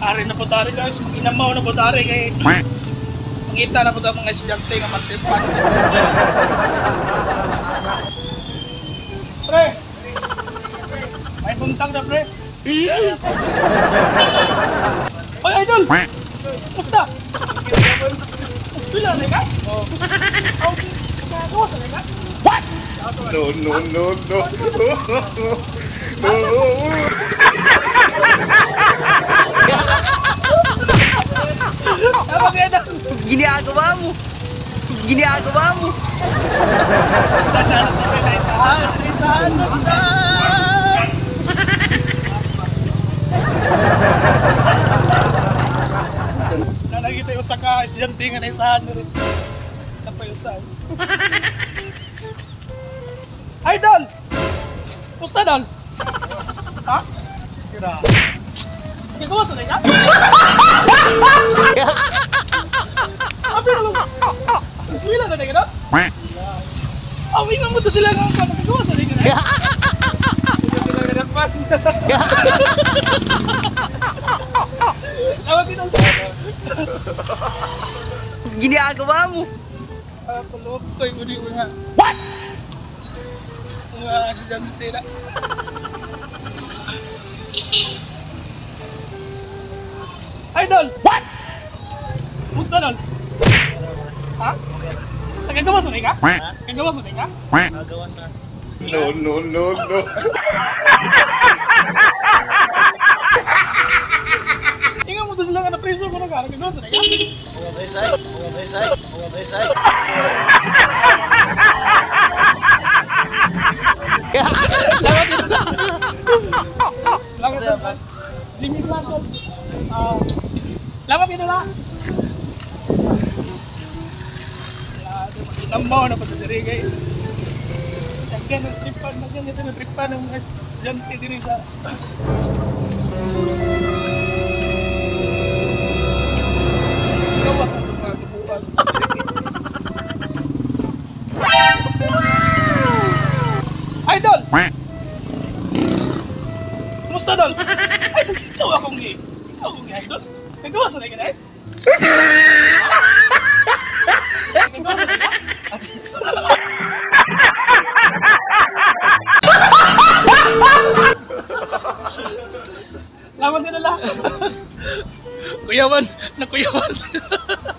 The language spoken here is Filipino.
Ari na po tari guys, mag-inamaw na po tari kay mangita na po tayo mga estudyante nga magtipan. Pre! May buntag na pre! Hoy idol! Basta! Eskwela na ka? Oo. Nakagawa sa na ka? What? No. Ginagawa mo. Ginagawa mo. Dadaan sa pinaisahan basta. Nakita yung usa ka estudyante nga naisahan na rin. Napayusan. Idol! Pusta Dol? Ha? Kira. Ikaw sa ka? Abi na lang. Iswila na ka, no? Awi nga mo to sila nga kapag-ikaw sa ka, no? Ginagawa mo. Kulog ko yung uli nga. What? Mga estudyante na. Idol! What? Musta Dol? Ha? Nagagawa sa ka? Nagagawa sa ka? Nagawa sa... No. Ingat mo doon sila nga na preso ko na ka. Nagagawa sa ka? Mga besay. Lawat dito na. Lawat dito na. Jimmy Blanco. Lawat dito na. Namaw na pagdadiri kayo. Nagyan ito na tripan ng mga estudyante diri sa... Gawas na itong mga tubuan. Idol! Kumusta Dol? Ay, ikaw akong idol. Nagawa sa na eh? Nagawa sa na? Laman din na lang. Kuyawan, nakuyawas.